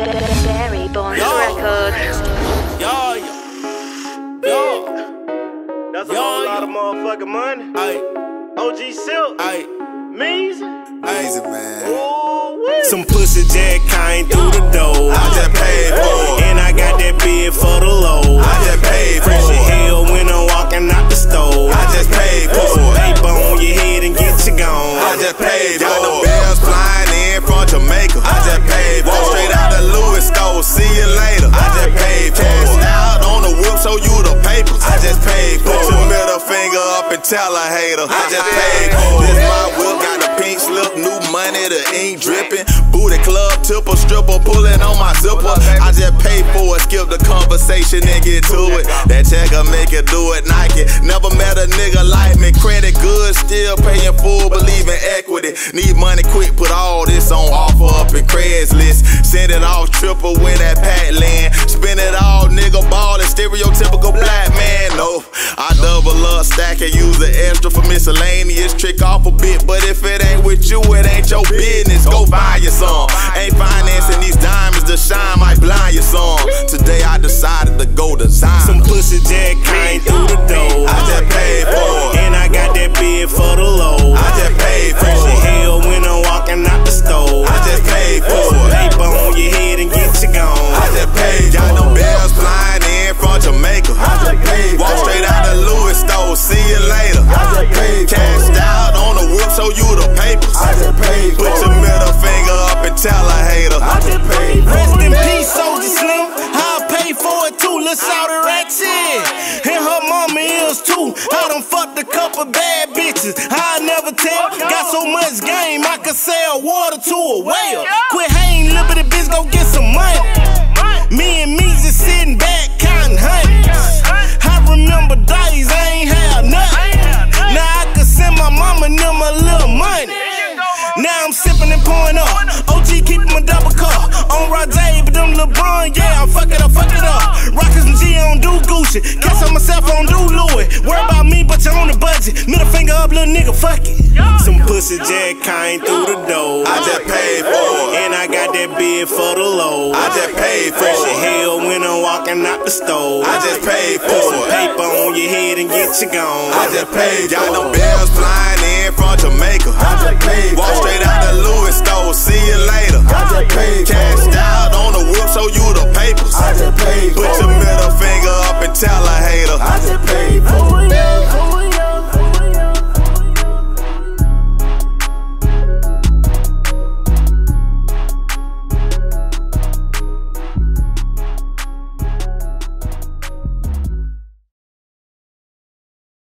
Beary, Bondz Records. That's a whole lot of motherfucking money. OG Sipp. Omeez. Easy, man. Some pussy jack came through the door. I just paid for it. And I got that bid for the low. I just paid for Fresh as it. hell when I'm walking out the store. I just paid for Put some it. paper on your head and get you gone. I just paid for it. Got the bells flying in from Jamaica. I just paid for it. Straight out the Louis store. See you later. I just paid for it. Cashed out on the whip, show you the papers. I just paid for it. Put your middle finger up and tell a hater. I just paid for it. This my whip, got the pink slip, new money, the ink dripping. Booty club, tipper, stripper, pulling on my zipper. I just paid for it, skip the conversation and get to it. That checker make it do it, Nike. Never met a nigga like me. Credit good, still paying full, believe in equity. Need money quick, put all this on offer up in Craigslist. Send it off triple when that pack land. Spend it all, nigga ballin', stereotypical black man. No, I double up, stack and use the extra for miscellaneous. Trick off a bit, but if it ain't with you, it ain't your business. Go find you some. Ain't financing these diamonds to shine, might blind you some. Today I decided to go design. Some pussy jack came through the door. I just paid for it. And I got that bid for the low. I just paid for Fresh as it. hell when I'm walking out the store. I just paid for Put some it. paper on your head and get you gone. I just paid. Got them bells flying in from Jamaica. I just paid. Walk straight out the Louis store. See you later. I just paid. Cashed out on the whip, show you the papers. I just paid. Put your middle finger up and tell a hater. I just paid. Rest in peace, Soldier Slim. I paid for it too. Let's shout her ratchet. And her mama is too. I done fucked a couple bad bitches. I never tell. Got so much game, I could sell water to a whale. Quit hating, liberty bitch, go get some money. Me and Omeez is sitting back, counting hundreds. I remember days I ain't had nothing. Now I could send my mama and them a little money. Now I'm sipping and pouring up. OG keeping my double cup. On Rajay, but them LeBron, yeah, I'm fuck it up. Rockin' some G on do Gucci. Catch on myself on do Louis. Worry about me, but you on the budget. Middle finger up, little nigga, fuck it. Some pussy jack came through the door. I just paid for it. And I got that bid for the low. I just paid for Fresh as it. hell when I'm walking out the store. I just paid for Put some it. paper on your head and get you gone. I just paid. Got them bells flying in from Jamaica. I just paid. Walk straight out the Louis store. See you later. I just paid. Cashed out on the whip, show you the papers. I just paid. Put your